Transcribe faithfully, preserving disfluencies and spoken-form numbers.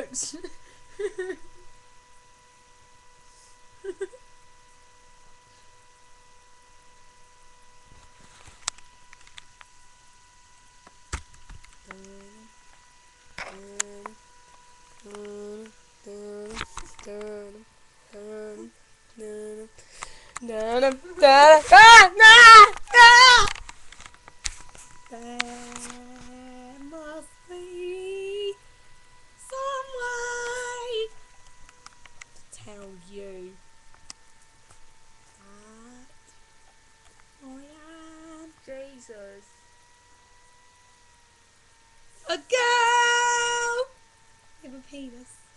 works. There must be some way to tell you that I am Jesus. a girl with a penis.